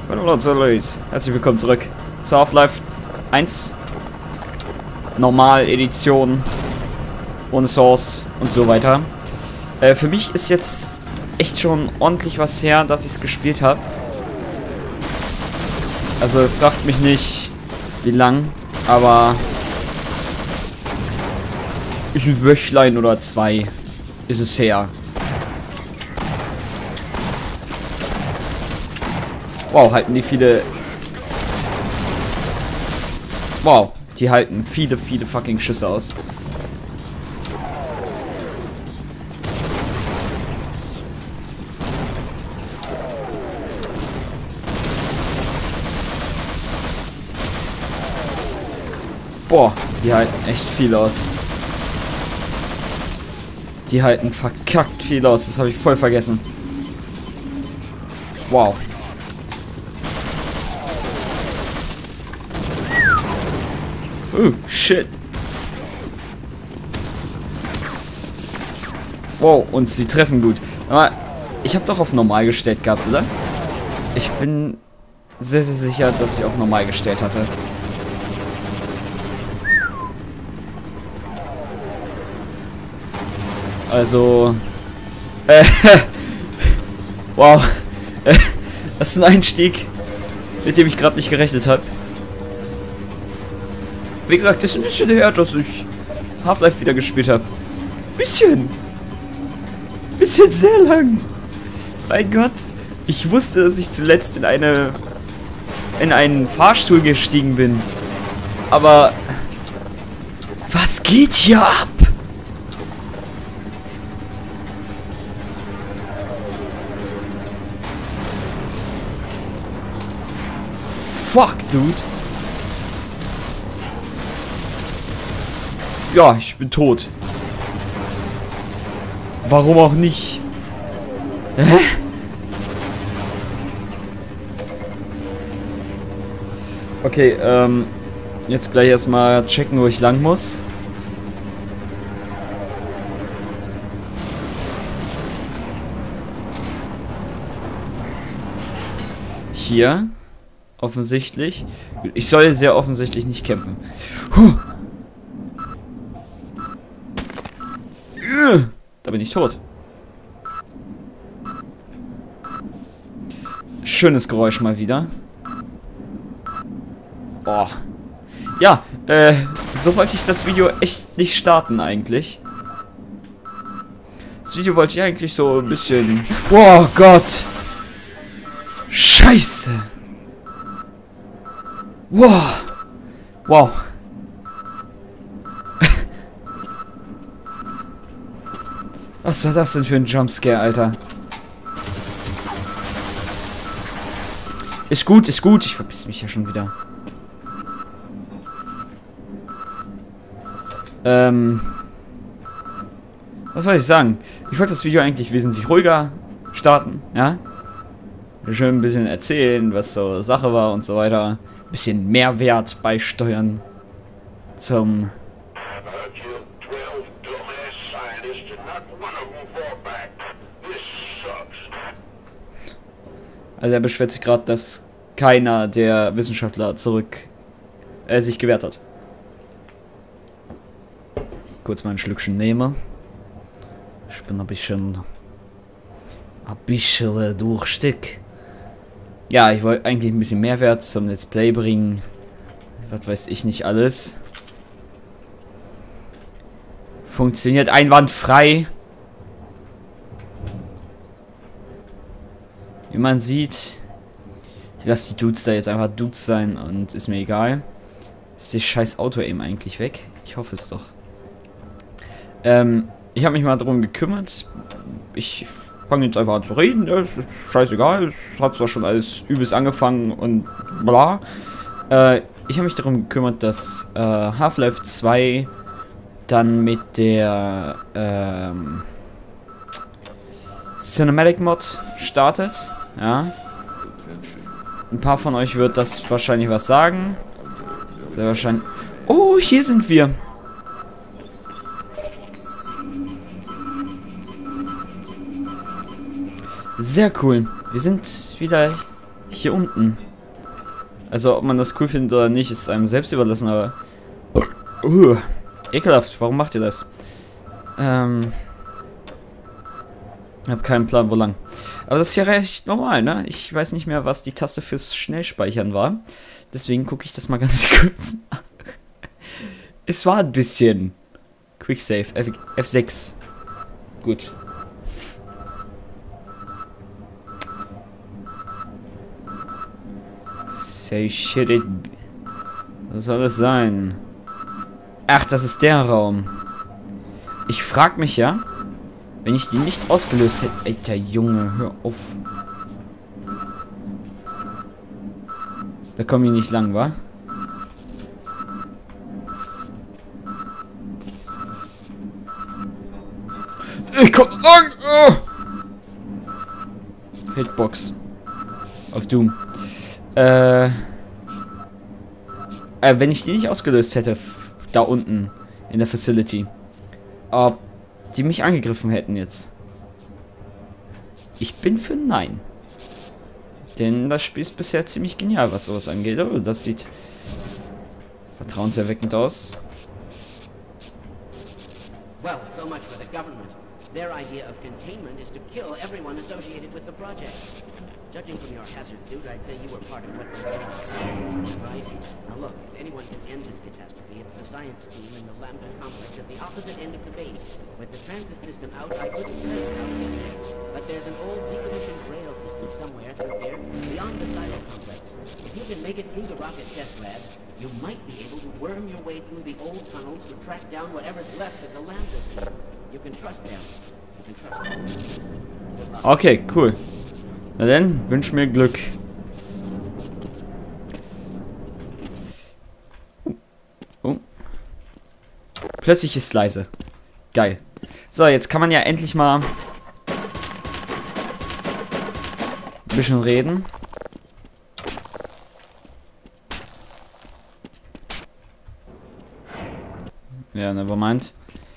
Herzlich willkommen zurück zu Half-Life 1 Normal-Edition ohne Source und so weiter. Für mich ist jetzt echt schon ordentlich was her, dass ich es gespielt habe. Also fragt mich nicht, wie lang, aber ist ein Wöchlein oder zwei ist es her. Wow, halten die viele... Wow, die halten viele fucking Schüsse aus. Boah, die halten echt viel aus. Die halten verkackt viel aus, das habe ich voll vergessen. Wow. Oh, shit. Wow, und sie treffen gut. Aber ich habe doch auf normal gestellt gehabt, oder? Ich bin sehr sicher, dass ich auf normal gestellt hatte. Also... wow. Das ist ein Einstieg, mit dem ich gerade nicht gerechnet habe. Wie gesagt, ist ein bisschen her, dass ich Half-Life wieder gespielt habe. Bisschen sehr lang. Mein Gott. Ich wusste, dass ich zuletzt in einen Fahrstuhl gestiegen bin. Aber... was geht hier ab? Fuck, dude. Ja, ich bin tot. Warum auch nicht? Hä? Okay, jetzt gleich erstmal checken, wo ich lang muss. Hier. Offensichtlich. Ich soll sehr offensichtlich nicht kämpfen. Da bin ich tot. Schönes Geräusch mal wieder. Boah. Ja, so wollte ich das Video echt nicht starten eigentlich. Das Video wollte ich eigentlich so ein bisschen... Oh Gott! Scheiße! Wow! Wow! Was war das denn für ein Jumpscare, Alter? Ist gut, ist gut. Ich verpiss mich ja schon wieder. Was soll ich sagen? Ich wollte das Video eigentlich wesentlich ruhiger starten, ja? Schön ein bisschen erzählen, was so Sache war und so weiter. Ein bisschen Mehrwert beisteuern zum... Also er beschwert sich gerade, dass keiner der Wissenschaftler sich gewehrt hat. Kurz mal ein Schlückchen nehmen. Ich bin ein bisschen durstig. Ja, ich wollte eigentlich ein bisschen Mehrwert zum Let's Play bringen. Was weiß ich nicht alles. Funktioniert einwandfrei. Wie man sieht, ich lasse die Dudes da jetzt einfach Dudes sein und ist mir egal. Ist das scheiß Auto eben eigentlich weg? Ich hoffe es doch. Ich habe mich mal darum gekümmert. Ich fange jetzt einfach an zu reden. Es ist scheißegal. Es hat zwar schon alles übelst angefangen und bla. Ich habe mich darum gekümmert, dass Half-Life 2 dann mit der Cinematic Mod startet. Ja. Ein paar von euch wird das wahrscheinlich was sagen. Sehr wahrscheinlich. Oh, hier sind wir. Sehr cool. Wir sind wieder Hier unten. Also, ob man das cool findet oder nicht, ist einem selbst überlassen, aber... ekelhaft, warum macht ihr das? Ich habe keinen Plan, wo lang. Aber das ist ja recht normal, ne? Ich weiß nicht mehr, was die Taste fürs Schnellspeichern war. Deswegen gucke ich das mal ganz kurz nach. Es war ein bisschen... Quick Save, F6. Gut. Say shit it. Was soll das sein? Ach, das ist der Raum. Ich frag mich ja, wenn ich die nicht ausgelöst hätte... Alter Junge, hör auf. Da kommen wir nicht lang, wa? Ich komm lang! Oh! Hitbox. Auf Doom. Wenn ich die nicht ausgelöst hätte, da unten in der Facility, ob die mich angegriffen hätten jetzt. Ich bin für Nein. Denn das Spiel ist bisher ziemlich genial, was sowas angeht. Oh, das sieht vertrauenserweckend aus. Well, so much for the government. Their idea of containment is to kill everyone associated with the project. Judging from your hazard suit, I'd say you were part of what went wrong. Right? Now look, if anyone can end this catastrophe, it's the science team in the Lambda complex at the opposite end of the base. With the transit system out, I couldn't tell you how to get there. But there's an old decommissioned rail system somewhere through there, beyond the silo complex. If you can make it through the rocket test lab, you might be able to worm your way through the old tunnels to track down whatever's left of the Lambda team. You can trust them. You can trust them. Okay, cool. Na dann, wünsch mir Glück. Oh. Plötzlich ist es leise. Geil. So, jetzt kann man ja endlich mal ein bisschen reden. Ja, nevermind.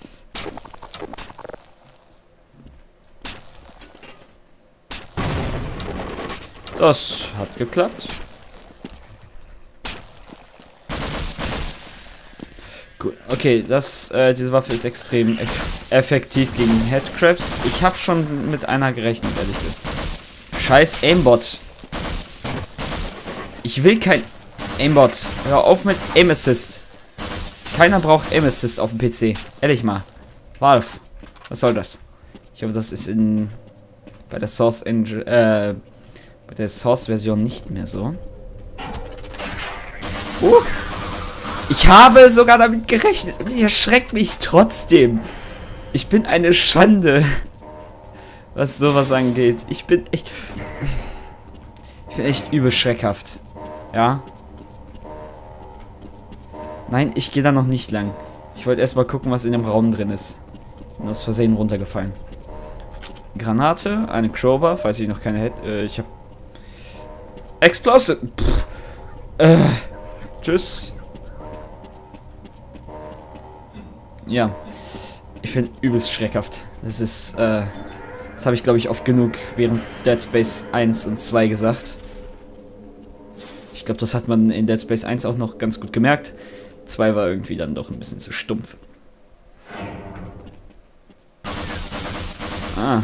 Das hat geklappt. Gut, okay, diese Waffe ist extrem effektiv gegen Headcrabs. Ich habe schon mit einer gerechnet, ehrlich gesagt. Scheiß Aimbot. Ich will kein Aimbot. Hör auf mit Aim Assist. Keiner braucht Aim Assist auf dem PC. Ehrlich mal. Valve. Was soll das? Ich hoffe, das ist bei der Source Engine, bei der Source-Version nicht mehr so. Ich habe sogar damit gerechnet und ihr erschreckt mich trotzdem. Ich bin eine Schande, was sowas angeht. Ich bin echt übel schreckhaft. Ja. Nein, ich gehe da noch nicht lang. Ich wollte erstmal gucken, was in dem Raum drin ist. Bin aus Versehen runtergefallen. Granate, eine Crowbar, falls ich noch keine hätte. Ich habe Explosive. Tschüss. Ja. Ich bin übelst schreckhaft. Das ist, das habe ich, glaube ich, oft genug während Dead Space 1 und 2 gesagt. Ich glaube, das hat man in Dead Space 1 auch noch ganz gut gemerkt. 2 war irgendwie dann doch ein bisschen zu stumpf. Ah.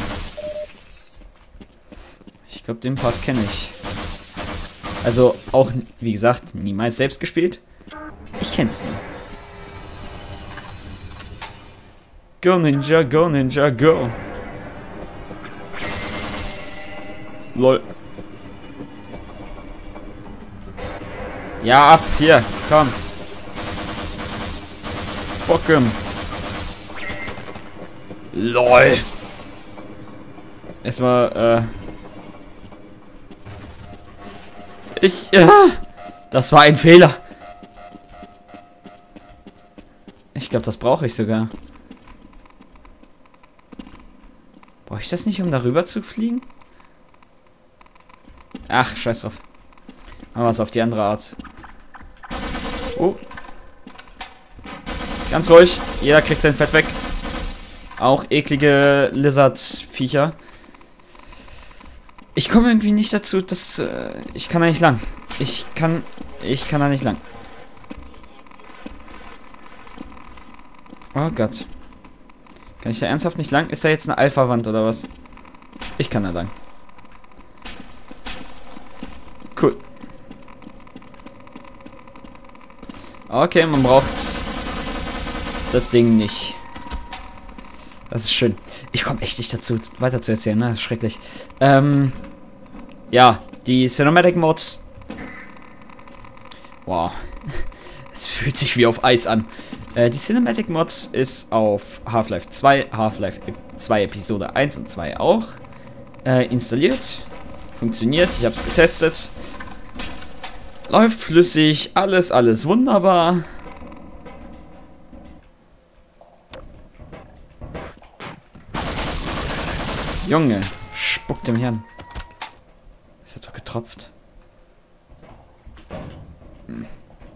Ich glaube, den Part kenne ich. Also auch, wie gesagt, niemals selbst gespielt. Ich kenn's nicht. Go Ninja, go Ninja, go. Lol. Ja, ab, hier, komm. Fuck him. LOL. Erstmal, das war ein Fehler. Ich glaube, das brauche ich sogar. Brauche ich das nicht, um darüber zu fliegen? Ach, scheiß drauf. Machen wir es auf die andere Art. Oh. Ganz ruhig. Jeder kriegt sein Fett weg. Auch eklige Lizard-Viecher. Ich komme irgendwie nicht dazu, dass... ich kann da nicht lang. Ich kann da nicht lang. Oh Gott. Kann ich da ernsthaft nicht lang? Ist da jetzt eine Alpha-Wand oder was? Ich kann da lang. Cool. Okay, man braucht das Ding nicht. Das ist schön. Ich komme echt nicht dazu, weiter zu erzählen, ne? Das ist schrecklich. Ja, die Cinematic Mods. Wow. Es fühlt sich wie auf Eis an. Die Cinematic Mods ist auf Half-Life 2, Half-Life 2 Episode 1 und 2 auch installiert. Funktioniert, ich habe es getestet. Läuft flüssig, alles wunderbar. Junge, spuckt dem Hirn. Ist das doch getropft? Hm.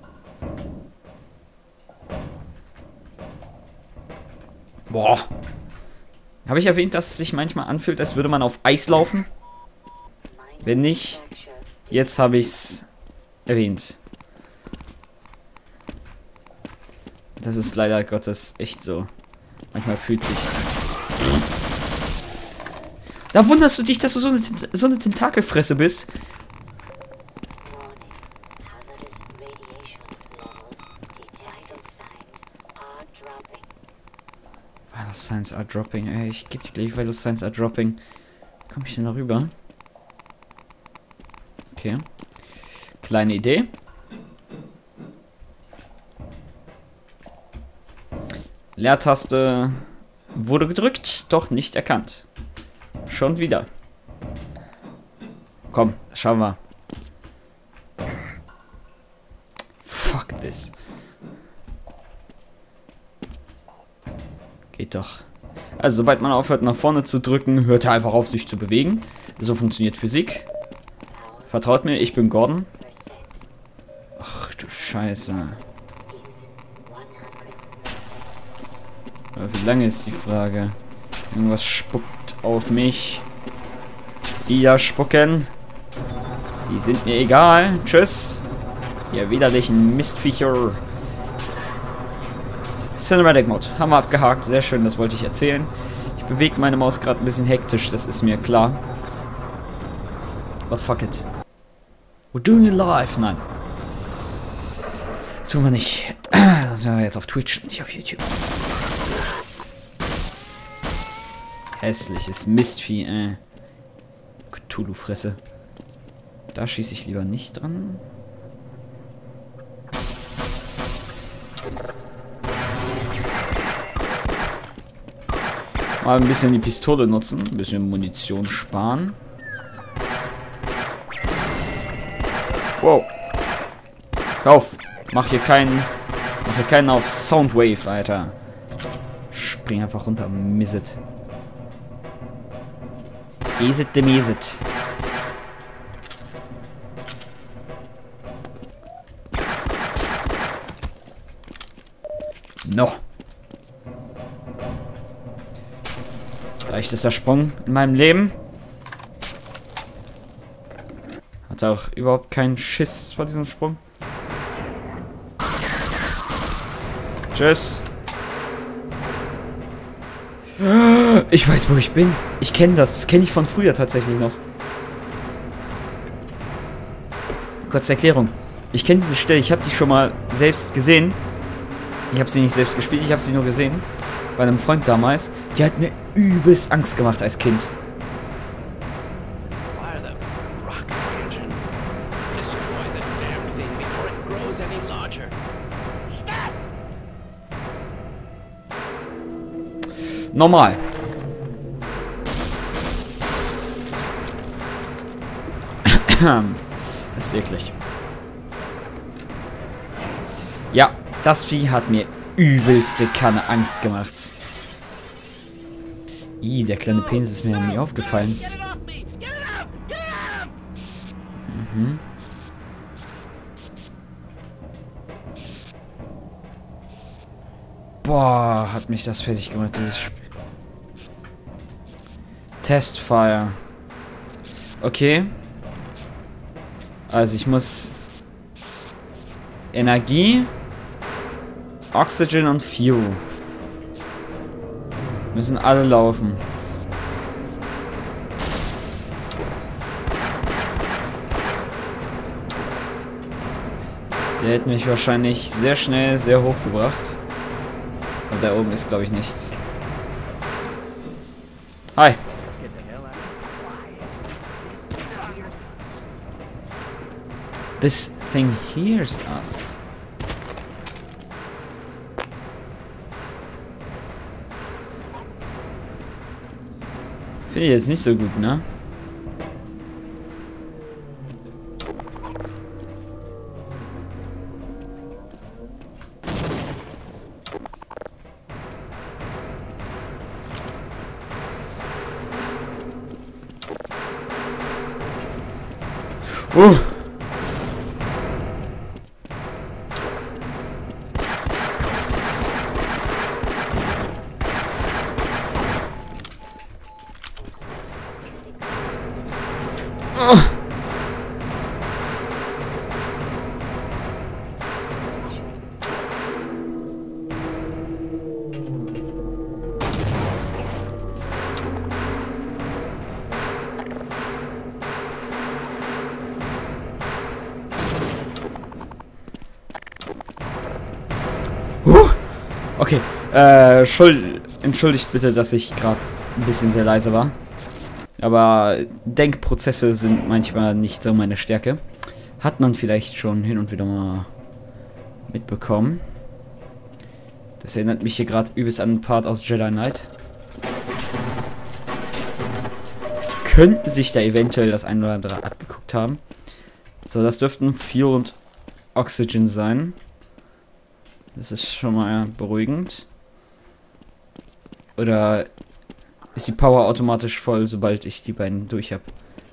Boah. Habe ich erwähnt, dass es sich manchmal anfühlt, als würde man auf Eis laufen? Wenn nicht, jetzt habe ich es erwähnt. Das ist leider Gottes echt so. Manchmal fühlt sich... Da wunderst du dich, dass du so eine Tentakelfresse bist. Vital Signs are dropping. Ey, ich gebe dir gleich Vital Signs are dropping. Komme ich denn da rüber? Okay. Kleine Idee. Leertaste wurde gedrückt, doch nicht erkannt. Schon wieder. Komm, schauen wir. Fuck this. Geht doch. Also, sobald man aufhört, nach vorne zu drücken, hört er einfach auf, sich zu bewegen. So funktioniert Physik. Vertraut mir, ich bin Gordon. Ach du Scheiße. Aber wie lange ist die Frage? Irgendwas spuckt auf mich. Die da spucken. Die sind mir egal. Tschüss. Ihr widerlichen Mistviecher. Cinematic Mode. Haben wir abgehakt. Sehr schön, das wollte ich erzählen. Ich bewege meine Maus gerade ein bisschen hektisch, das ist mir klar. But fuck it. We're doing it live. Nein. Tun wir nicht. Das sind wir jetzt auf Twitch, nicht auf YouTube. Hässliches Mistvieh, Cthulhu-Fresse. Da schieße ich lieber nicht dran. Mal ein bisschen die Pistole nutzen, ein bisschen Munition sparen. Wow. Hör auf. Mach hier keinen auf Soundwave, Alter. Spring einfach runter, Misset. Eset de Meset. No. Leichtester Sprung in meinem Leben. Hat auch überhaupt keinen Schiss vor diesem Sprung. Tschüss. Ich weiß, wo ich bin. Ich kenne das. Das kenne ich von früher tatsächlich noch. Kurze Erklärung. Ich kenne diese Stelle. Ich habe die schon mal selbst gesehen. Ich habe sie nicht selbst gespielt. Ich habe sie nur gesehen. Bei einem Freund damals. Die hat mir übelst Angst gemacht als Kind. Normal. Das ist eklig. Ja, das Vieh hat mir übelste Kanne Angst gemacht. Ih, der kleine Penis ist mir ja nie aufgefallen. Mhm. Boah, hat mich das fertig gemacht, dieses Spiel. Testfire. Okay. Also ich muss Energie, Oxygen und Fuel. Müssen alle laufen. Der hätte mich wahrscheinlich sehr schnell sehr hoch gebracht. Aber da oben ist, glaube ich, nichts. Hi. This thing hears us. Finde ich jetzt nicht so gut, ne? Oh! Oh! Okay, entschuldigt bitte, dass ich gerade ein bisschen sehr leise war. Aber Denkprozesse sind manchmal nicht so meine Stärke. Hat man vielleicht schon hin und wieder mal mitbekommen. Das erinnert mich hier gerade übelst an einen Part aus Jedi Knight. Könnten sich da eventuell das ein oder andere abgeguckt haben. So, das dürften Fuel und Oxygen sein. Das ist schon mal beruhigend. Oder ist die Power automatisch voll, sobald ich die beiden durch habe?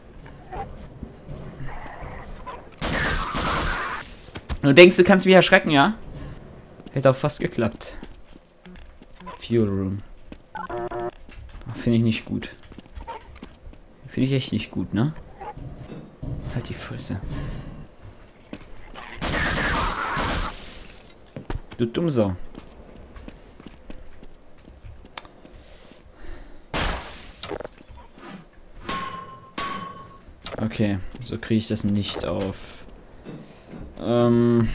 Du denkst, du kannst mich erschrecken, ja? Hätte auch fast geklappt. Fuel Room. Finde ich nicht gut. Finde ich echt nicht gut, ne? Halt die Fresse. Du Dummsau. Okay, so kriege ich das nicht auf. Das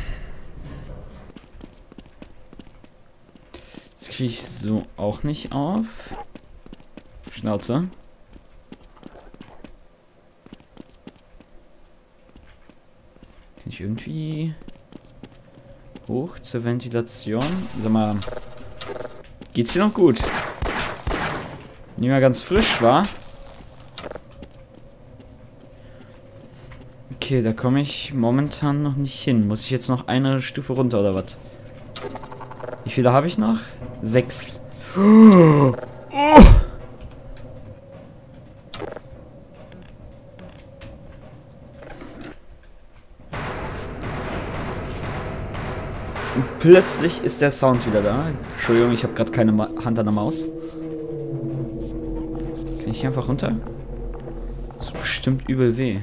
kriege ich so auch nicht auf. Schnauze. Kann ich irgendwie hoch zur Ventilation? Sag mal, geht's hier noch gut? Nicht mehr ganz frisch, war? Okay, da komme ich momentan noch nicht hin. Muss ich jetzt noch eine Stufe runter oder was? Wie viele habe ich noch? 6. Oh. Und plötzlich ist der Sound wieder da. Entschuldigung, ich habe gerade keine Hand an der Maus. Kann ich hier einfach runter? Das ist bestimmt übel weh.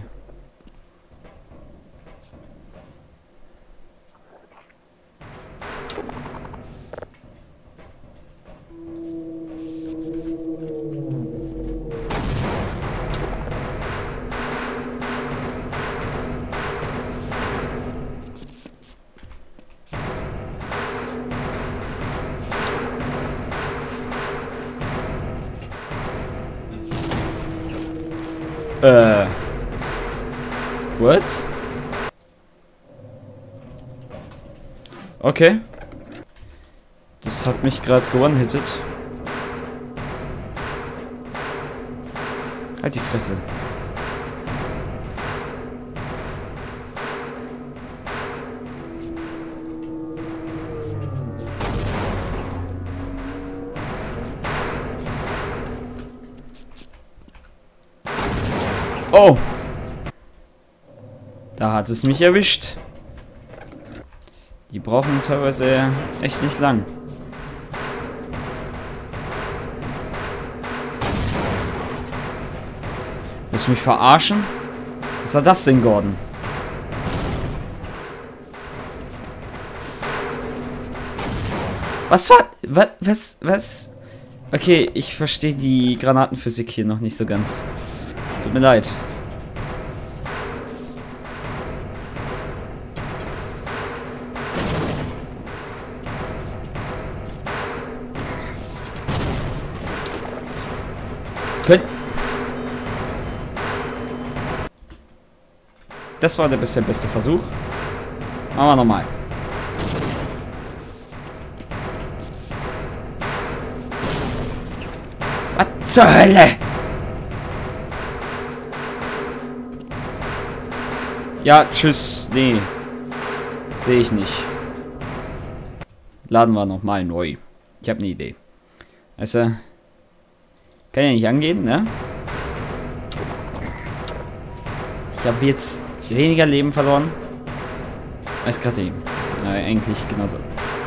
What? Okay. Das hat mich gerade one-hitted. Halt die Fresse. Oh! Da hat es mich erwischt. Die brauchen teilweise echt nicht lang. Willst du mich verarschen? Was war das denn, Gordon? Was war... Was? Okay, ich verstehe die Granatenphysik hier noch nicht so ganz. Tut mir leid. Das war der bisher beste Versuch. Machen wir nochmal. Was zur Hölle? Ja, tschüss. Nee. Sehe ich nicht. Laden wir nochmal neu. Ich habe eine Idee. Also, kann ja nicht angehen, ne? Ich habe jetzt weniger Leben verloren als gerade eben. Eigentlich genauso.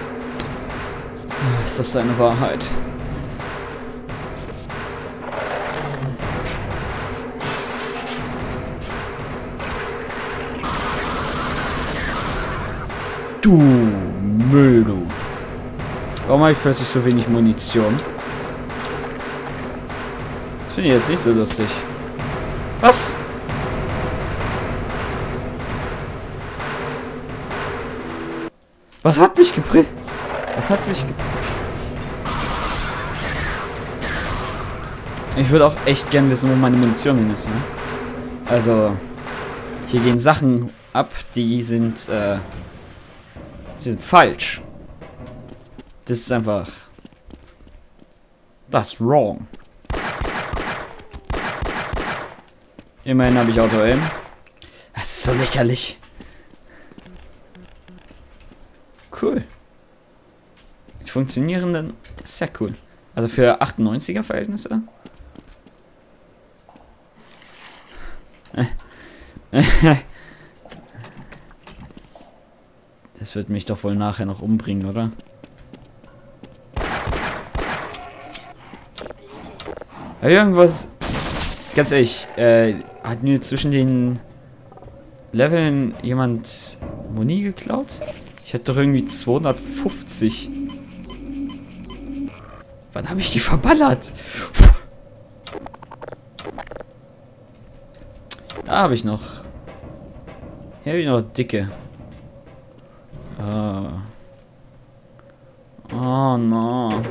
Ist das deine Wahrheit? Du Müll, du. Warum habe ich plötzlich so wenig Munition? Das finde ich jetzt nicht so lustig. Was? Was hat mich geprellt? Was hat mich Ich würde auch echt gern wissen, wo meine Munition hin ist, ne? Also, hier gehen Sachen ab, die sind falsch. Das ist einfach... That's wrong. Immerhin habe ich Auto-Aim. Das ist so lächerlich. Cool. Die funktionierenden... Das ist ja cool. Also für 98er Verhältnisse. Das wird mich doch wohl nachher noch umbringen, oder? Aber irgendwas... Ganz ehrlich, hat mir zwischen den Leveln jemand Muni geklaut? Ich hätte doch irgendwie 250. Wann habe ich die verballert? Da habe ich noch. Hier habe ich noch dicke. Oh no.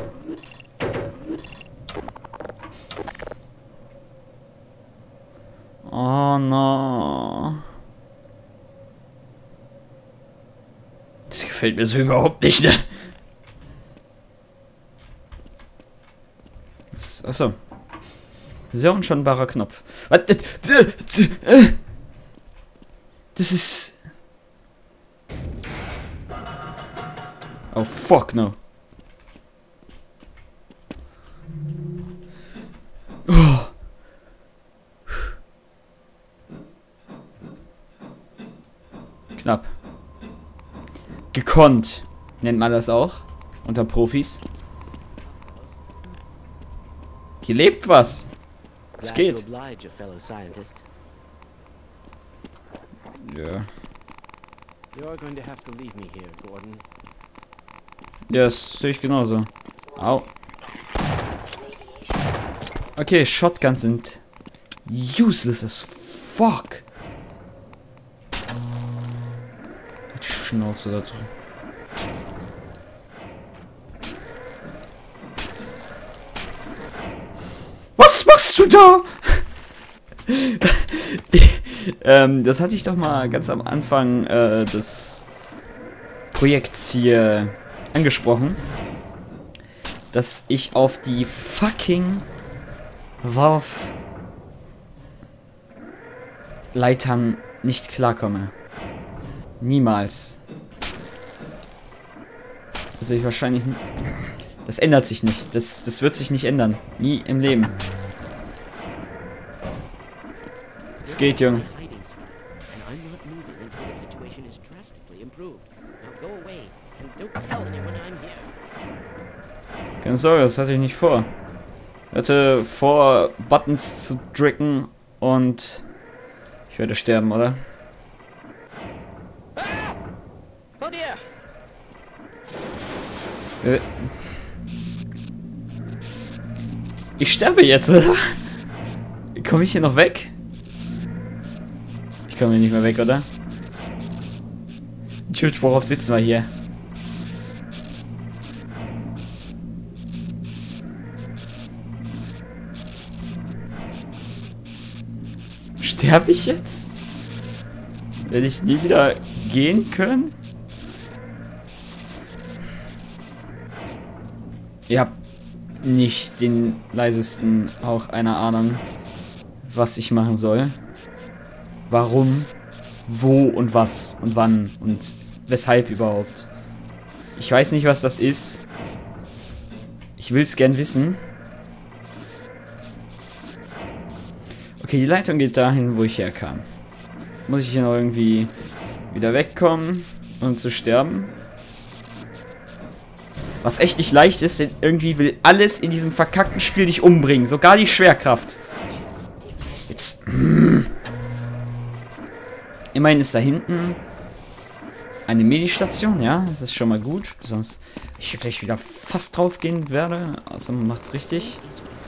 Oh no. Das gefällt mir so überhaupt nicht, ne? Achso. Sehr unscheinbarer Knopf. Was? Das ist... Oh, fuck no. Oh. Knapp. Gekonnt. Nennt man das auch. Unter Profis. Hier lebt was. Es geht. Ja. Ja, das sehe ich genauso. Au. Okay, Shotguns sind useless as fuck. Die Schnauze da drin. Was machst du da? Das hatte ich doch mal ganz am Anfang des Projekts hier angesprochen, dass ich auf die fucking Valve-Leitern nicht klarkomme. Niemals. Also ich wahrscheinlich... Das ändert sich nicht. Das wird sich nicht ändern. Nie im Leben. Es geht, Junge. Keine Sorge, das hatte ich nicht vor. Ich hatte vor, Buttons zu drücken und ich werde sterben, oder? Oh dear! Ich sterbe jetzt, oder? Komme ich hier noch weg? Ich komme hier nicht mehr weg, oder? Tschüss, worauf sitzen wir hier? Sterbe ich jetzt? Werde ich nie wieder gehen können? Ihr habt nicht den leisesten Hauch einer Ahnung, was ich machen soll. Warum, wo und was und wann und weshalb überhaupt. Ich weiß nicht, was das ist. Ich will es gern wissen. Okay, die Leitung geht dahin, wo ich herkam. Muss ich hier noch irgendwie wieder wegkommen und zu sterben? Was echt nicht leicht ist, denn irgendwie will alles in diesem verkackten Spiel dich umbringen. Sogar die Schwerkraft. Jetzt. Immerhin ist da hinten eine Medistation, ja. Das ist schon mal gut. Sonst ich gleich wieder fast drauf gehen werde. Also man macht's richtig.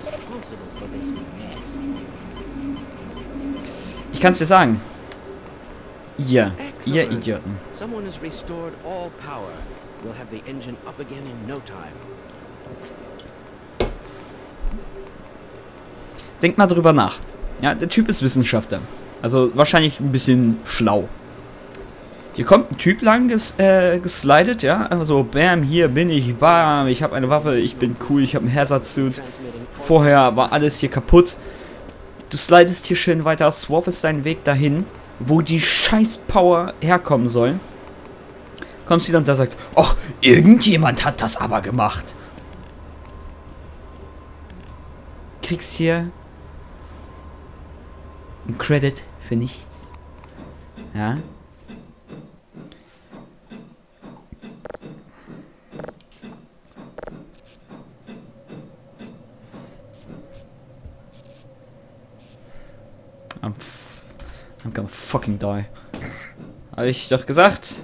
Ich kann's dir sagen. Ihr Idioten. Someone has restored all power. We'll have the engine up again in no time. Denkt mal drüber nach. Ja, der Typ ist Wissenschaftler. Also wahrscheinlich ein bisschen schlau. Hier kommt ein Typ lang geslidet, ja. Also, bam, hier bin ich, bam, ich habe eine Waffe, ich bin cool, ich habe einen Hazard-Suit. Vorher war alles hier kaputt. Du slidest hier schön weiter, swappest deinen Weg dahin, wo die scheiß Power herkommen soll. Kommst wieder und da sagt, ach, irgendjemand hat das aber gemacht. Kriegst hier ein Credit für nichts. Ja. I'm gonna fucking die. Habe ich doch gesagt.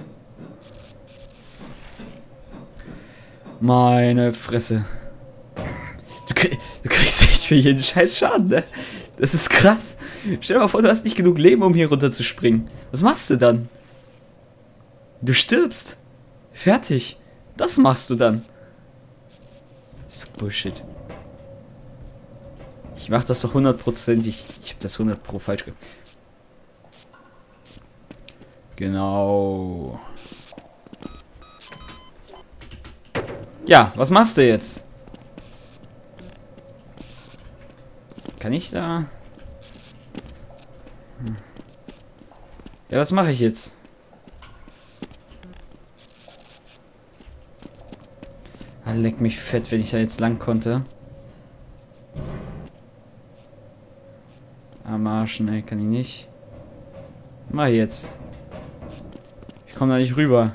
Meine Fresse. Du kriegst echt für jeden Scheiß Schaden, ne? Das ist krass. Stell dir mal vor, du hast nicht genug Leben, um hier runter zu springen. Was machst du dann? Du stirbst. Fertig. Das machst du dann. Das ist Bullshit. Ich mach das doch 100%. Ich hab das 100% falsch gemacht. Genau. Ja, was machst du jetzt? Kann ich da? Ja, was mache ich jetzt? Ah, leck mich fett, wenn ich da jetzt lang konnte. Am Arsch, ne, kann ich nicht. Mach jetzt. Ich komme da nicht rüber.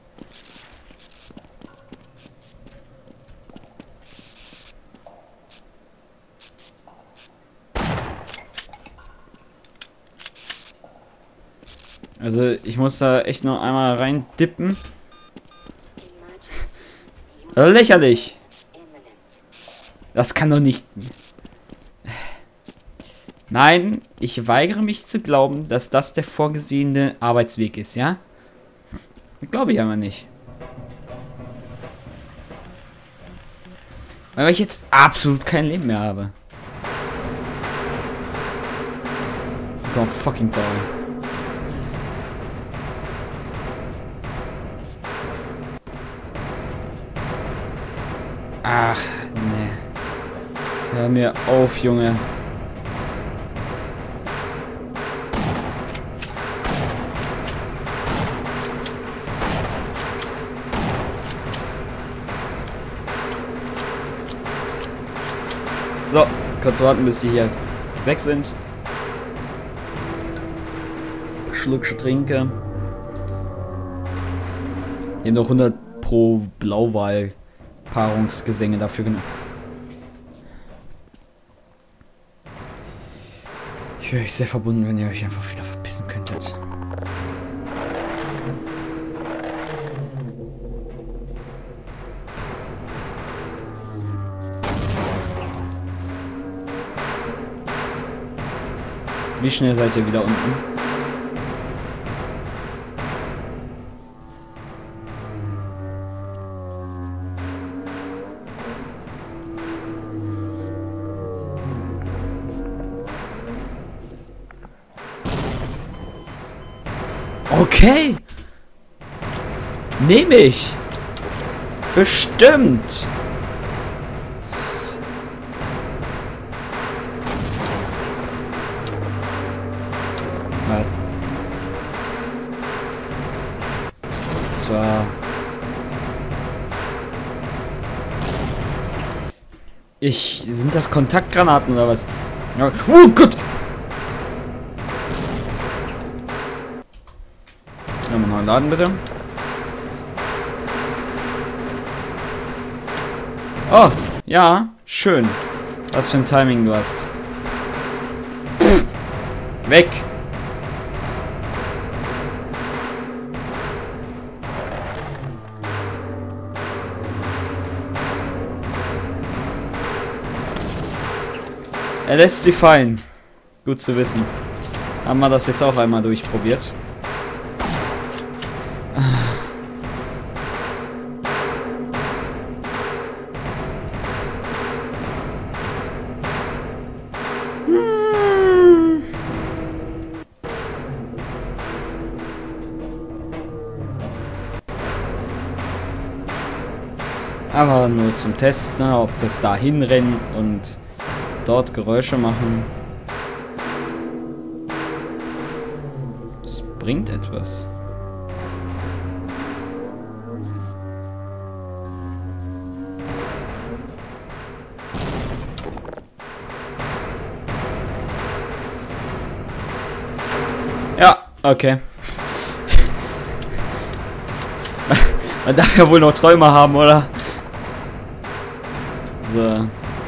Also ich muss da echt nur einmal rein dippen. Lächerlich. Das kann doch nicht... Nein, ich weigere mich zu glauben, dass das der vorgesehene Arbeitsweg ist, ja? Das glaube ich aber nicht. Weil ich jetzt absolut kein Leben mehr habe. Komm, fucking doll. Ach, ne. Hör mir auf, Junge. So, kurz warten, bis die hier weg sind. Schluckchen trinke. Wir haben noch 100 pro Blauwahl-Paarungsgesänge dafür genommen. Ich Ich wäre euch sehr verbunden, wenn ihr euch einfach wieder verpissen könntet. Wie schnell seid ihr wieder unten? Okay. Nehme ich. Bestimmt. Das war... Sind das Kontaktgranaten oder was? Ja. Oh Gott! Nochmal laden, bitte. Oh, ja, schön. Was für ein Timing du hast. Pff, weg! Er lässt sie fallen. Gut zu wissen. Haben wir das jetzt auch einmal durchprobiert. Aber nur zum Testen, ne, ob das da hinrennen und dort Geräusche machen. Das bringt etwas. Ja, okay. Man darf ja wohl noch Träume haben, oder? So.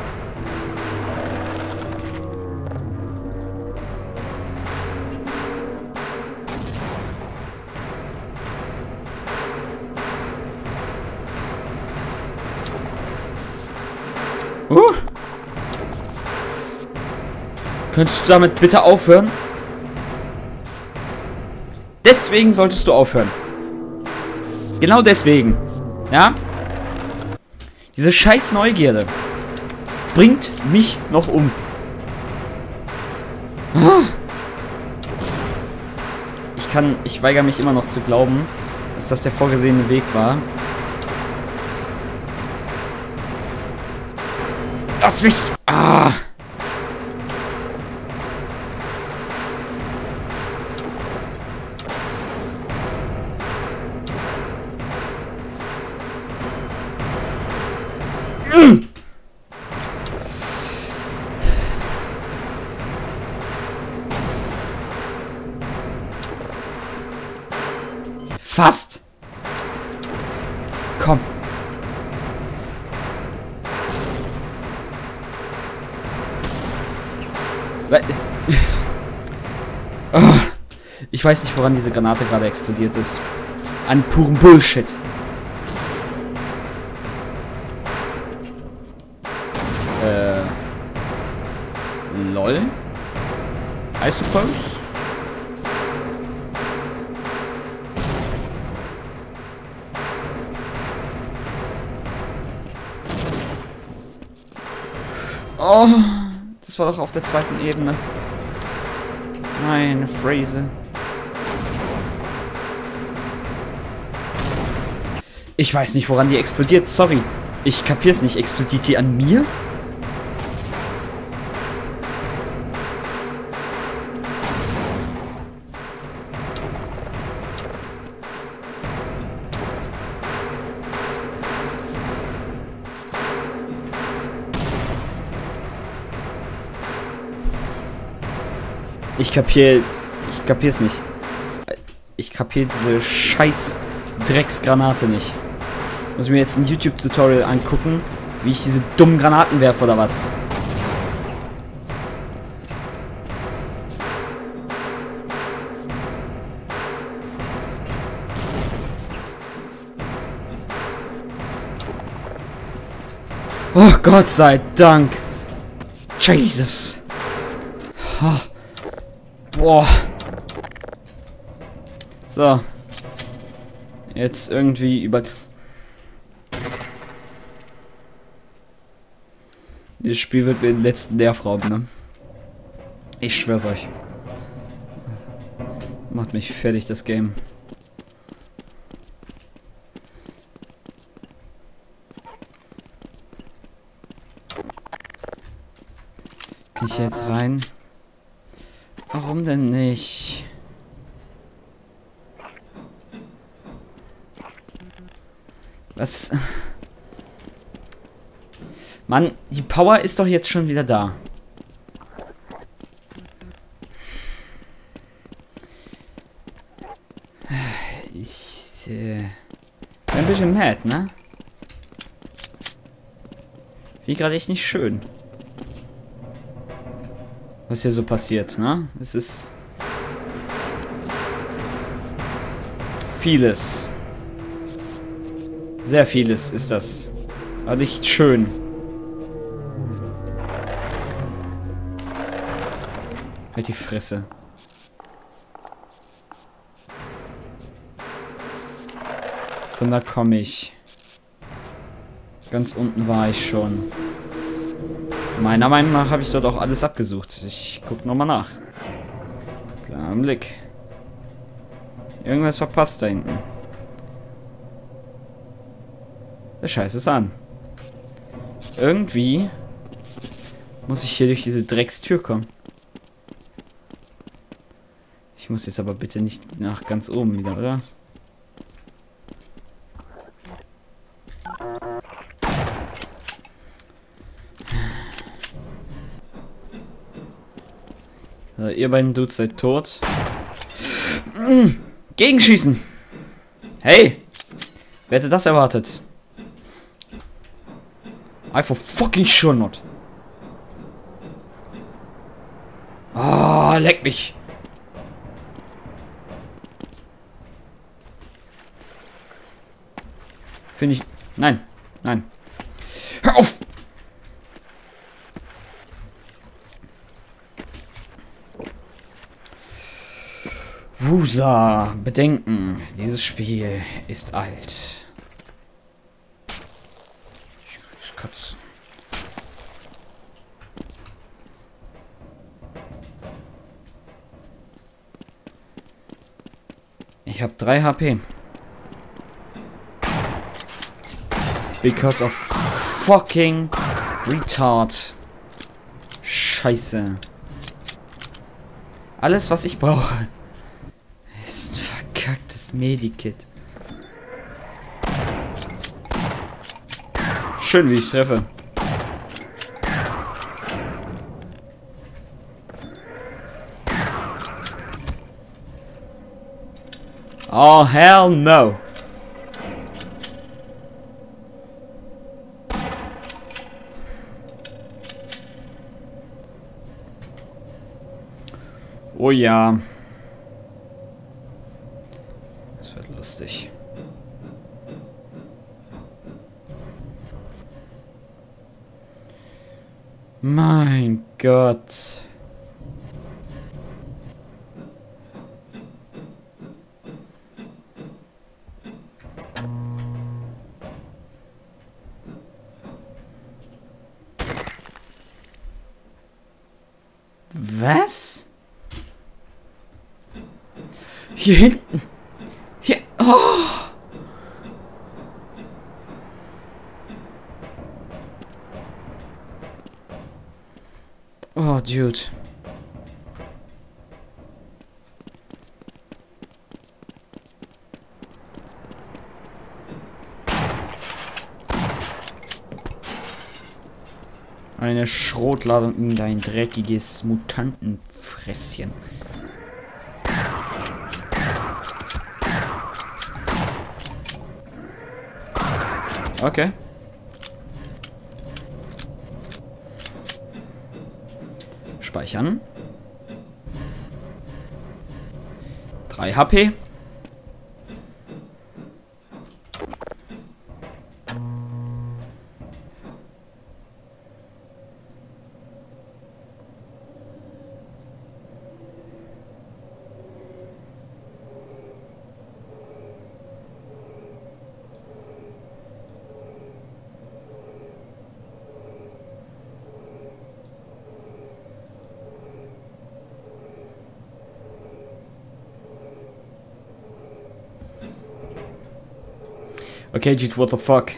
Könntest du damit bitte aufhören? Deswegen solltest du aufhören. Genau deswegen. Ja? Diese scheiß Neugierde bringt mich noch um. Ich weigere mich immer noch zu glauben, dass das der vorgesehene Weg war. Lass mich! Ah! Fast! Komm! Ich weiß nicht, woran diese Granate gerade explodiert ist. An purem Bullshit. LOL? I suppose? Oh, das war doch auf der zweiten Ebene. Meine Phrase. Ich weiß nicht, woran die explodiert. Sorry. Ich kapier's nicht. Explodiert die an mir? Ich kapier's nicht. Ich kapier diese scheiß Drecksgranate nicht. Muss mir jetzt ein YouTube-Tutorial angucken, wie ich diese dummen Granaten werfe oder was. Oh, Gott sei Dank. Jesus. Oh. Boah. So. Jetzt irgendwie über... Dieses Spiel wird mir den letzten Nerv rauben, ne? Ich schwör's euch. Macht mich fertig, das Game. Kann ich jetzt rein? Warum denn nicht? Was? Mann, die Power ist doch jetzt schon wieder da. Ich bin ein bisschen mad, ne? Wie gerade echt nicht schön. Was hier so passiert, ne? Es ist vieles. Sehr vieles ist das. Aber nicht schön. Halt die Fresse. Von da komme ich. Ganz unten war ich schon. Meiner Meinung nach habe ich dort auch alles abgesucht. Ich gucke nochmal nach. Kleiner Blick. Irgendwas verpasst da hinten. Der Scheiß ist an. Irgendwie muss ich hier durch diese Dreckstür kommen. Ich muss jetzt aber bitte nicht nach ganz oben wieder, oder? So, ihr beiden Dudes seid tot. Gegenschießen! Hey! Wer hätte das erwartet? I for fucking sure not. Ah, leck mich! Finde ich... Nein. Nein. Hör auf! Wusa, bedenken, dieses Spiel ist alt. Katzen. Ich habe 3 HP. Because of fucking retard. Scheiße. Alles, was ich brauche, ist ein verkacktes Medikit. Schön, wie ich treffe. Oh, hell no. Oh ja. Das wird lustig. Mein Gott. Was? Hier hinten. Hier. Oh. Oh, Dude. Eine Schrotladung in dein dreckiges Mutantenfresschen. Okay. Speichern. 3 HP. Okay, Jeet, what the fuck?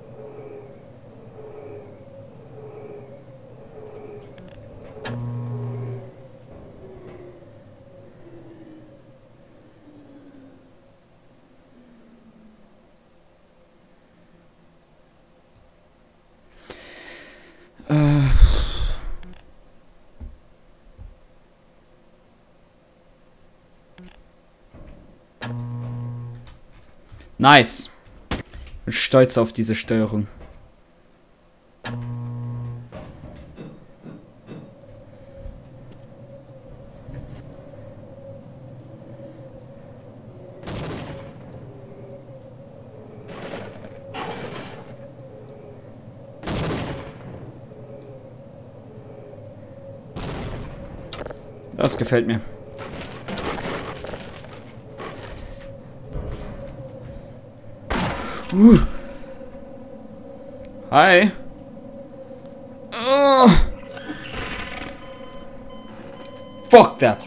Nice. Ich bin stolz auf diese Steuerung. Das gefällt mir. Hi. Fuck that.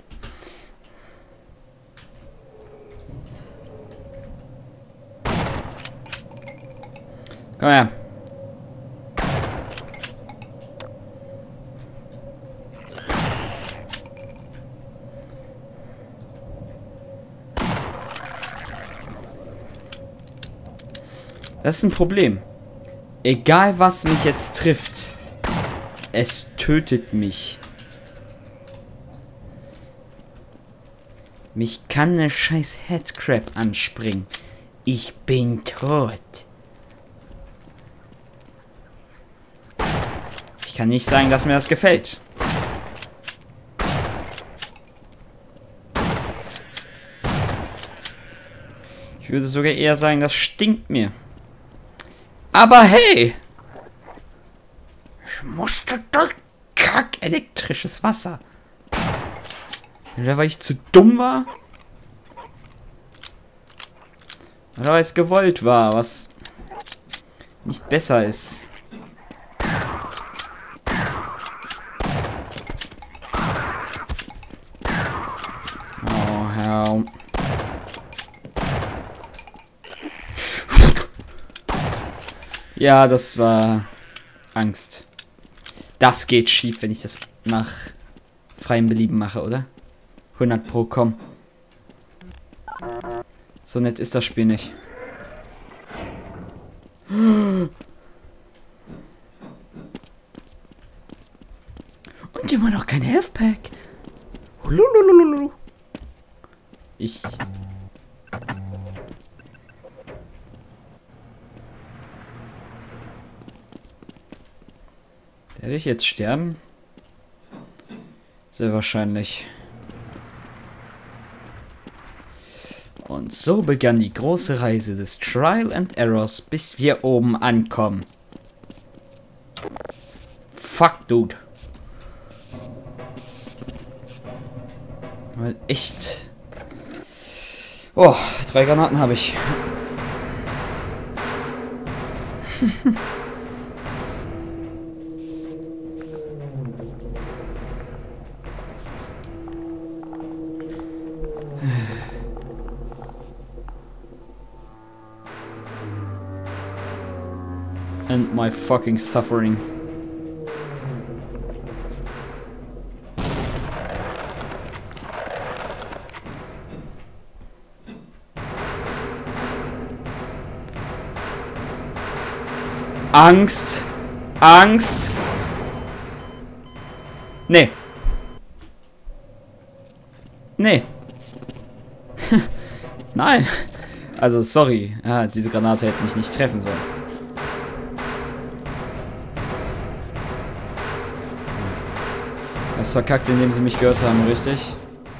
Komm her. Das ist ein Problem. Egal was mich jetzt trifft, es tötet mich. Mich kann ne scheiß Headcrab anspringen. Ich bin tot. Ich kann nicht sagen, dass mir das gefällt. Ich würde sogar eher sagen, das stinkt mir. Aber hey! Ich musste durch Kack elektrisches Wasser. Oder weil ich zu dumm war? Oder weil es gewollt war, was nicht besser ist. Oh, Herr. Ja, das war Angst. Das geht schief, wenn ich das nach freiem Belieben mache, oder? 100 Pro, komm. So nett ist das Spiel nicht. Und immer noch kein Health Pack. Ich... Werde ich jetzt sterben? Sehr wahrscheinlich. Und so begann die große Reise des Trial and Errors, bis wir oben ankommen. Fuck, Dude. Weil echt... Oh, 3 Granaten habe ich. And my fucking suffering. Angst. Angst. Nee. Nee. Nein. Also, sorry. Ja, diese Granate hätte mich nicht treffen sollen. Ich hab's verkackt, indem sie mich gehört haben, richtig?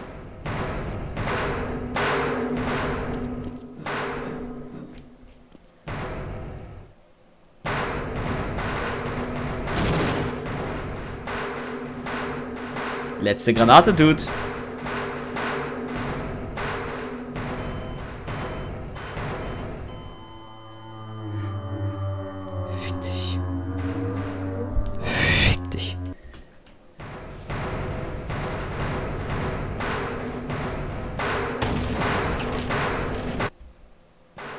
Letzte Granate, Dude. Fick dich. Fick dich.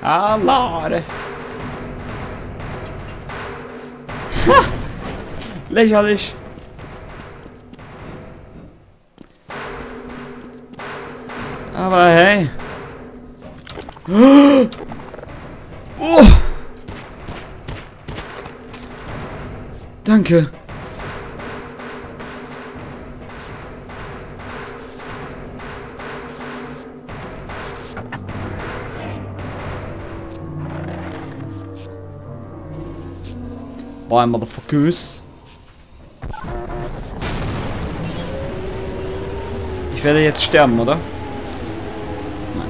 Lade. Ha! Lächerlich. Aber hey. Oh. Danke. Bye, Motherfuckers. Ich werde jetzt sterben, oder? Nein.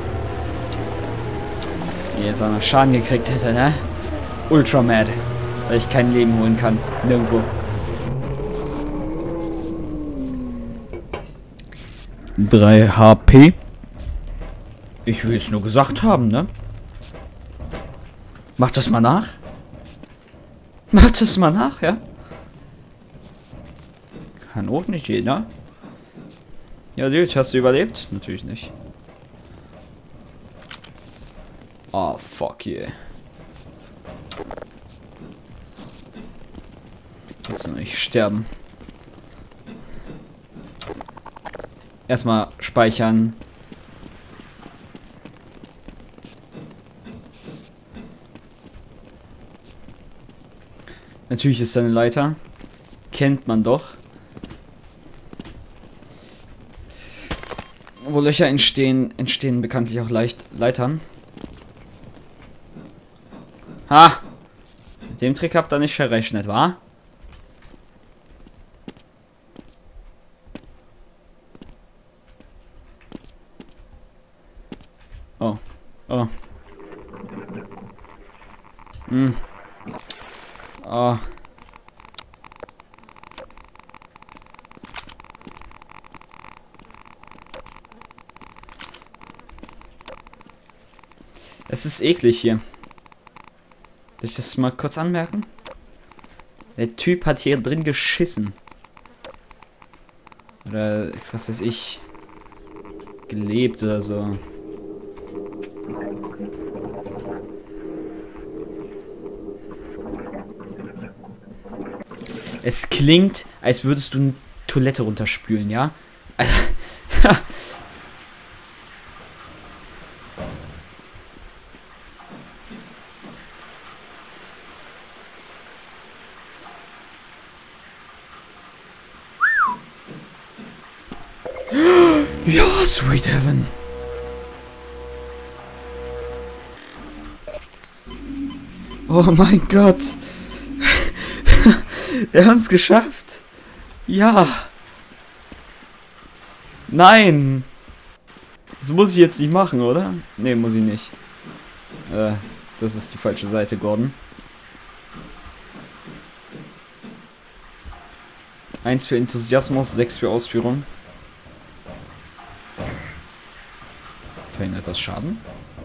Wie jetzt auch noch Schaden gekriegt hätte, ne? Ultra mad. Weil ich kein Leben holen kann. Nirgendwo. 3 HP. Ich will es nur gesagt haben, ne? Mach das mal nach. Mach das mal nach, ja? Kann auch nicht jeder. Ja, Dude, hast du überlebt? Natürlich nicht. Oh, fuck yeah. Jetzt noch nicht sterben. Erstmal speichern. Natürlich ist da eine Leiter. Kennt man doch. Wo Löcher entstehen bekanntlich auch leicht Leitern. Ha! Mit dem Trick habt ihr nicht verrechnet, wa? Oh. Oh. Hm. Oh. Es ist eklig hier. Soll ich das mal kurz anmerken? Der Typ hat hier drin geschissen. Oder was weiß ich. Gelebt oder so. Es klingt, als würdest du eine Toilette runterspülen, ja? Ja, Sweet Heaven. Oh mein Gott. Wir haben es geschafft. Ja. Nein. Das muss ich jetzt nicht machen, oder? Ne, muss ich nicht. Das ist die falsche Seite, Gordon. 1 für Enthusiasmus, 6 für Ausführung. Verhindert das Schaden?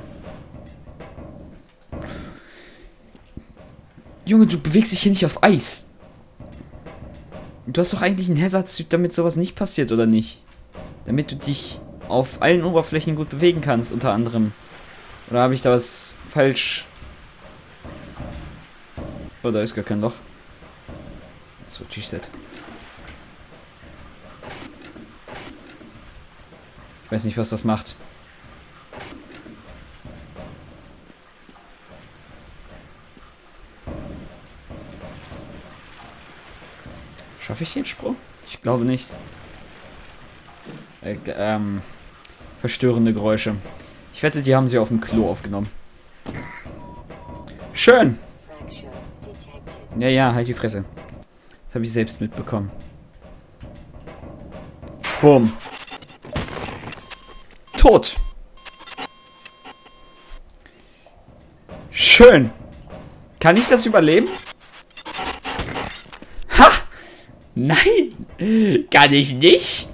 Junge, du bewegst dich hier nicht auf Eis. Du hast doch eigentlich einen Hazard-Suit, damit sowas nicht passiert, oder nicht? Damit du dich auf allen Oberflächen gut bewegen kannst, unter anderem. Oder habe ich da was falsch? Oh, da ist gar kein Loch. Das wird G-Set. Ich weiß nicht, was das macht. Schaffe ich den Sprung? Ich glaube nicht. Verstörende Geräusche. Ich wette, die haben sie auf dem Klo aufgenommen. Schön! Ja, ja, halt die Fresse. Das habe ich selbst mitbekommen. Boom. Tot! Schön! Kann ich das überleben? Ha! Nein! Kann ich nicht!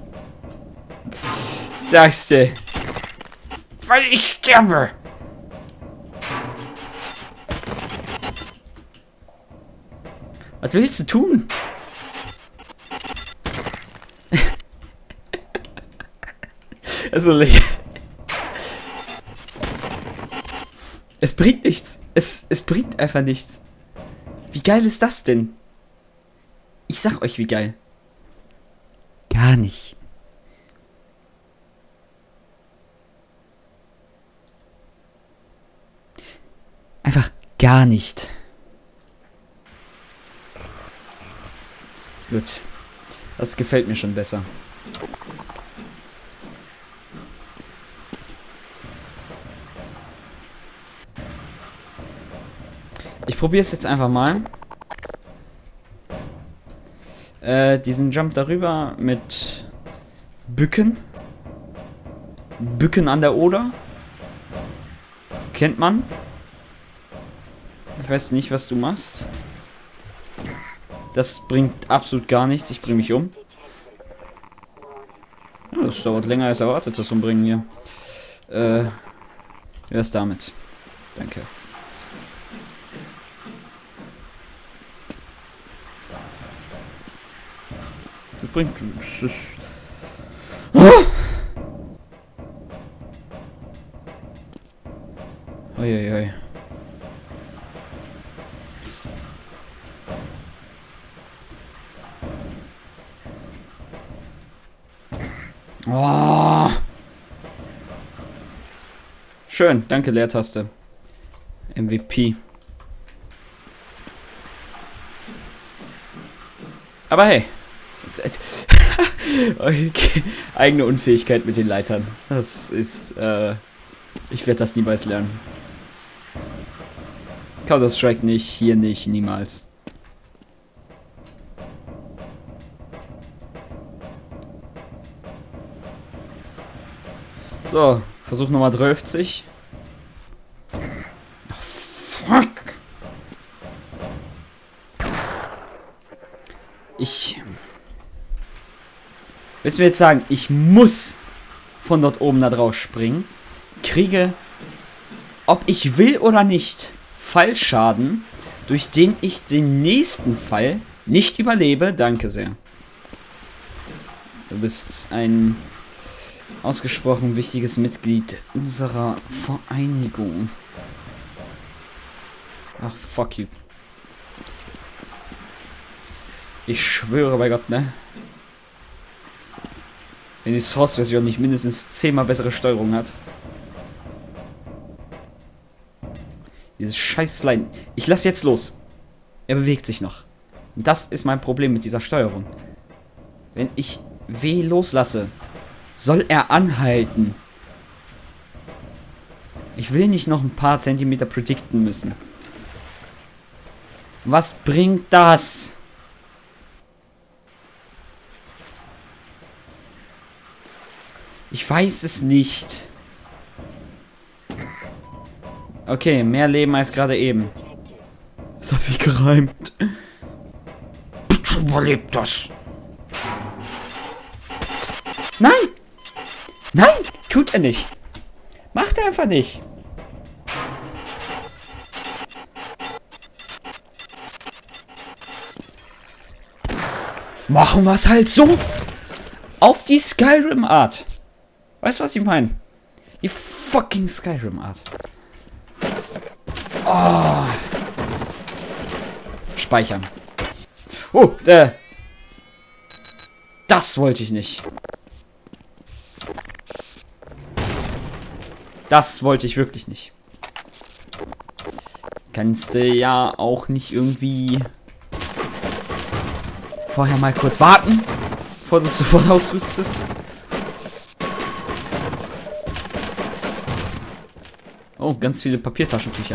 Sagst du. Weil ich sterbe! Was willst du tun? Also Es bringt nichts. Es bringt einfach nichts. Wie geil ist das denn? Ich sag euch, wie geil. Gar nicht. Einfach gar nicht. Gut. Das gefällt mir schon besser. Ich probiere es jetzt einfach mal. Diesen Jump darüber mit Bücken. Bücken an der Oder. Kennt man. Ich weiß nicht, was du machst. Das bringt absolut gar nichts. Ich bringe mich um. Ja, das dauert länger als erwartet, das Umbringen hier. Wie wär's damit? Danke. Das bringt... Das ist... Uiuiui. Oh. Schön, danke Leertaste. MVP. Aber hey. Okay. Eigene Unfähigkeit mit den Leitern. Das ist, ich werde das niemals lernen. Counter-Strike nicht, hier nicht, niemals. So, Versuch Nummer 30. Oh, fuck! Willst du mir jetzt sagen, ich muss von dort oben da drauf springen, kriege, ob ich will oder nicht, Fallschaden, durch den ich den nächsten Fall nicht überlebe? Danke sehr. Du bist ein ausgesprochen wichtiges Mitglied unserer Vereinigung. Ach, fuck you. Ich schwöre bei Gott, ne? Wenn die Source-Version nicht mindestens 10-mal bessere Steuerung hat. Dieses scheiß Slime. Ich lasse jetzt los. Er bewegt sich noch. Und das ist mein Problem mit dieser Steuerung. Wenn ich W loslasse, soll er anhalten. Ich will nicht noch ein paar Zentimeter predikten müssen. Was bringt das? Ich weiß es nicht. Okay, mehr Leben als gerade eben. Das hat sich gereimt. Bitte überlebt das. Nein! Nein! Tut er nicht. Macht er einfach nicht. Machen wir es halt so. Auf die Skyrim-Art. Weißt du, was ich meine? Die fucking Skyrim-Art. Oh. Speichern. Oh, das wollte ich nicht. Das wollte ich wirklich nicht. Kannst du ja auch nicht irgendwie vorher mal kurz warten, bevor du es sofort ausrüstest. Oh, ganz viele Papiertaschentücher.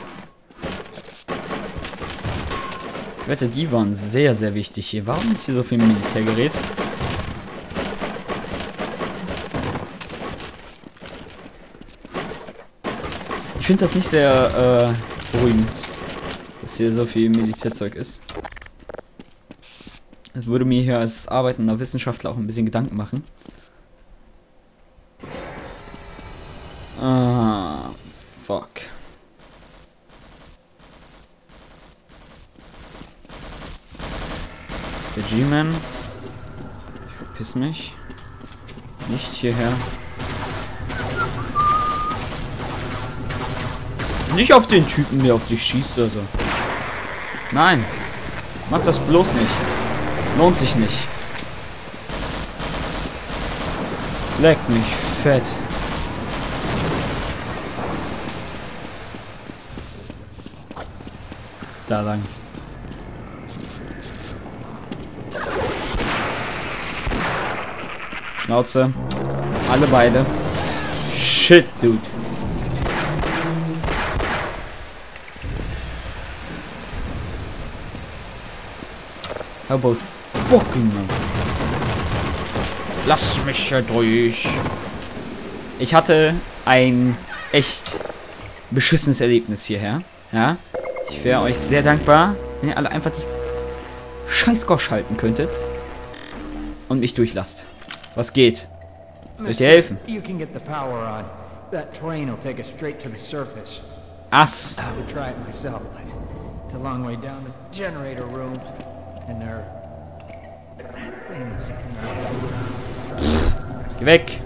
Ich wette, die waren sehr, sehr wichtig hier. Warum ist hier so viel Militärgerät? Ich finde das nicht sehr beruhigend, dass hier so viel Militärzeug ist. Das würde mir hier als arbeitender Wissenschaftler auch ein bisschen Gedanken machen. Ah, fuck. Der G-Man. Ich verpiss mich. Nicht hierher. Nicht auf den Typen, der auf dich schießt oder so. Nein. Mach das bloß nicht. Lohnt sich nicht. Leck mich fett. Da lang. Schnauze. Alle beide. Shit, dude. How about fucking man? Lass mich hier durch. Ich hatte ein echt beschissenes Erlebnis hierher. Ja. Ich wäre euch sehr dankbar, wenn ihr alle einfach die scheiß Gosch halten könntet und mich durchlasst. Was geht? Soll ich dir helfen? Ass. Geh weg.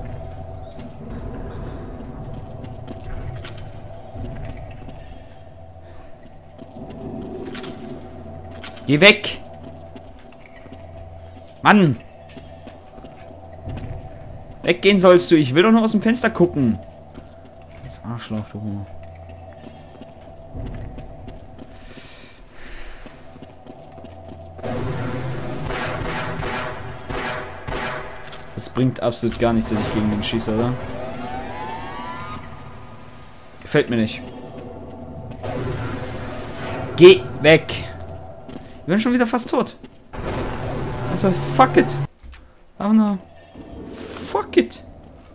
Geh weg. Mann. Weggehen sollst du. Ich will doch nur aus dem Fenster gucken. Das Arschloch, du. Das bringt absolut gar nichts, wenn ich gegen den schieße, oder? Gefällt mir nicht. Geh weg. Ich bin schon wieder fast tot. Also, fuck it. Einfach nur. Fuck it.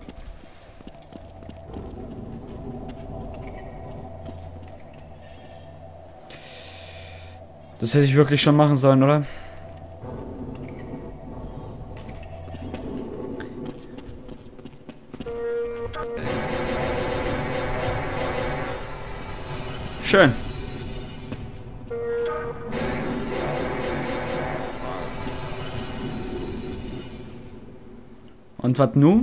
Das hätte ich wirklich schon machen sollen, oder? Schön. Und was nu?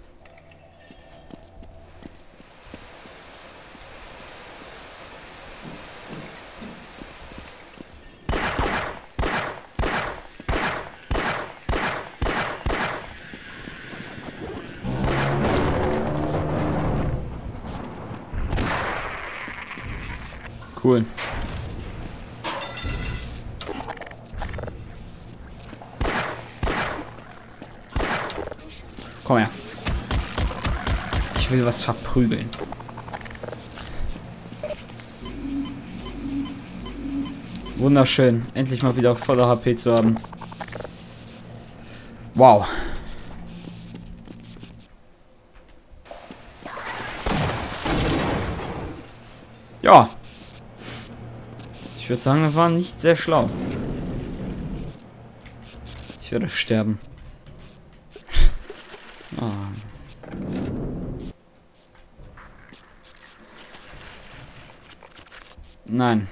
Cool. Komm her. Ich will was verprügeln. Wunderschön. Endlich mal wieder voller HP zu haben. Wow. Ja. Ich würde sagen, das war nicht sehr schlau. Ich werde sterben. Oh. Nein.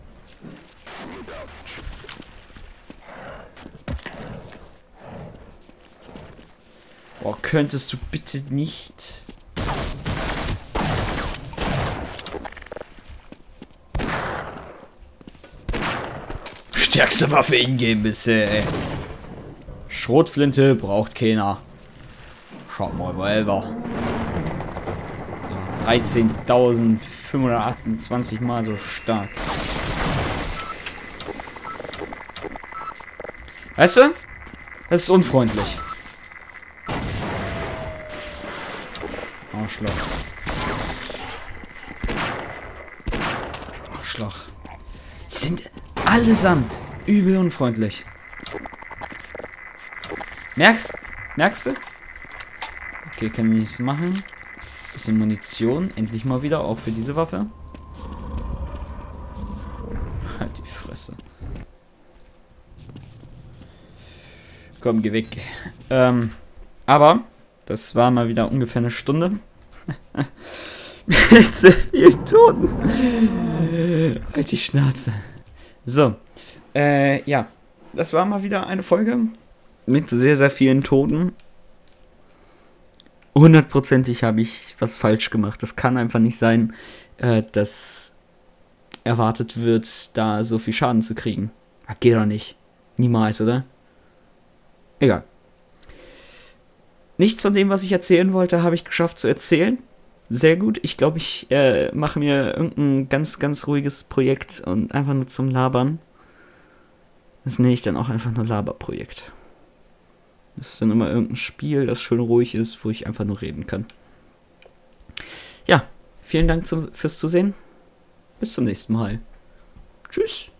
Boah, könntest du bitte nicht... Stärkste Waffe in-game bisher, ey. Schrotflinte braucht keiner. Schaut mal, Revolver. So, 13.528 mal so stark. Weißt du? Das ist unfreundlich. Arschloch. Arschloch. Die sind allesamt übel unfreundlich. Merkst du? Okay, kann ich nichts machen. Bisschen Munition. Endlich mal wieder, auch für diese Waffe. Halt die Fresse. Komm, geh weg. Aber, das war mal wieder ungefähr eine Stunde. Mit so vielen Toten. Halt die Schnauze. So. Ja. Das war mal wieder eine Folge mit sehr, sehr vielen Toten. hundertprozentig habe ich was falsch gemacht. Das kann einfach nicht sein, dass erwartet wird, da so viel Schaden zu kriegen. Geht doch nicht. Niemals, oder? Egal. Nichts von dem, was ich erzählen wollte, habe ich geschafft zu erzählen. Sehr gut. Ich glaube, ich mache mir irgendein ganz, ganz ruhiges Projekt und einfach nur zum Labern. Das nenne ich dann auch einfach nur Laberprojekt. Das ist dann immer irgendein Spiel, das schön ruhig ist, wo ich einfach nur reden kann. Ja, vielen Dank fürs Zusehen. Bis zum nächsten Mal. Tschüss.